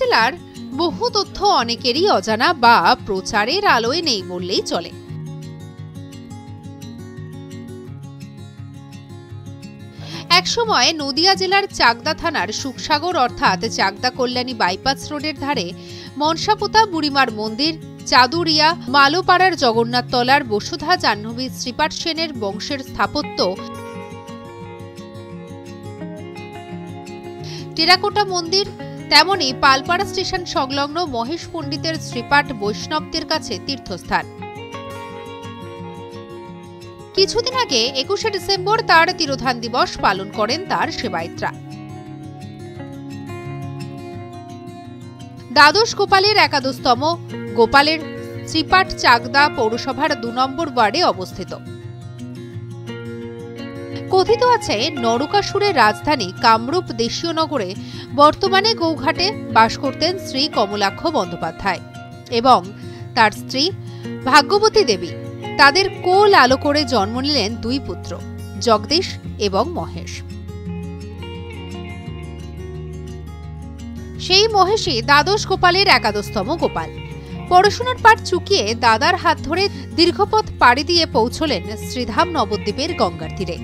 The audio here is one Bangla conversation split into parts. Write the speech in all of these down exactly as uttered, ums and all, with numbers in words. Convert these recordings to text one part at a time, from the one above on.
জেলার বহু তথ্য অনেকেরই অজানা বা প্রচারের আলোয় নেই বললেই চলে। একসময় নদিয়া জেলার চাকদা থানার সুখসাগর অর্থাৎ চাকদা কল্যাণী বাইপাস রোডের ধারে মনসাপোতা বুড়িমার মন্দির, চাদুরিয়া, মালোপাড়ার জগন্নাথ তলার বসুধা জাহ্নবী শ্রীপাঠ সেনের বংশের স্থাপত্য, টেরাকোটা মন্দির, তেমনি পালপাড়া স্টেশন সংলগ্ন মহেশ পণ্ডিতের শ্রীপাঠ বৈষ্ণবদের কাছে তীর্থস্থান। কিছুদিন আগে একুশে ডিসেম্বর তার তিরোধান দিবস পালন করেন তার সেবায়েতরা। দ্বাদশ গোপালের একাদশতম গোপালের শ্রীপাঠ চাকদা পৌরসভার দু নম্বর ওয়ার্ডে অবস্থিত। কথিত আছে নরকাসুরের রাজধানী কামরূপ দেশীয় নগরে বর্তমানে গৌঘাটে বাস করতেন শ্রী কমলাক্ষ বন্দ্যোপাধ্যায় এবং তার স্ত্রী ভাগ্যবতী দেবী। তাদের কোল আলো করে জন্ম নিলেন দুই পুত্র, জগদীশ এবং মহেশ। সেই মহেশই দ্বাদশ গোপালের একাদশতম গোপাল। পড়াশোনার পাঠ চুকিয়ে দাদার হাত ধরে দীর্ঘপথ পাড়ি দিয়ে পৌঁছলেন শ্রীধাম নবদ্বীপের গঙ্গার তীরে।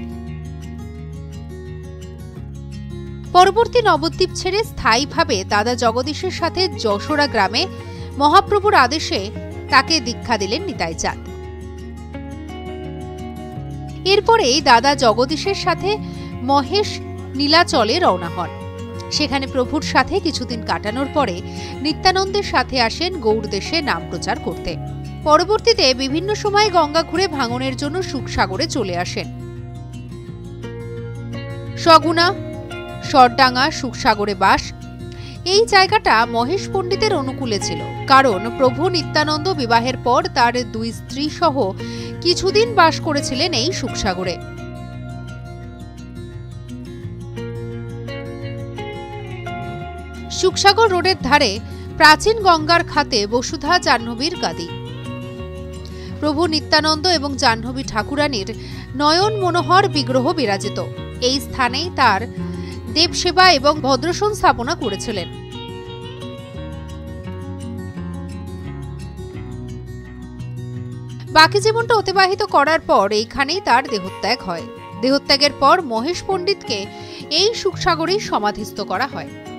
পরবর্তী নবদ্বীপ ছেড়ে স্থায়ীভাবে দাদা জগদীশের সাথে যশোরা গ্রামে মহাপ্রভুর আদেশে তাকে দীক্ষা দিলেন নিতাই চাঁদ। এরপরেই দাদা জগদীশের সাথে মহেশ নীলাচলে রওনা হন। সেখানে প্রভুর সাথে কিছুদিন কাটানোর পরে নিত্যানন্দের সাথে আসেন গৌড়দেশে নাম প্রচার করতে। পরবর্তীতে বিভিন্ন সময় গঙ্গা ঘুরে ভাঙনের জন্য সুখসাগরে চলে আসেন। সগুনা, সরডাঙ্গা, সুখসাগরে বাস। এই জায়গাটা মহেশ পণ্ডিতের অনুকূলে ছিল, কারণ প্রভু নিত্যানন্দ বিবাহের পর তার দুই স্ত্রী সহ কিছুদিন বাস করেছিলেন এই সুখসাগরে। সুখসাগর রোডের ধারে প্রাচীন গঙ্গার খাতে বসুধা জাহ্নবীর গাদি। প্রভু নিত্যানন্দ এবং জাহ্নবী ঠাকুরানীর নয়ন মনোহর বিগ্রহ বিরাজিত। এই স্থানেই তার দেবসেবা এবং ভদ্রসন স্থাপনা করেছিলেন। বাকি জীবনটা অতিবাহিত করার পর এইখানেই তার দেহত্যাগ হয়। দেহত্যাগের পর মহেশ পণ্ডিতকে এই সুখসাগরেই সমাধিস্থ করা হয়।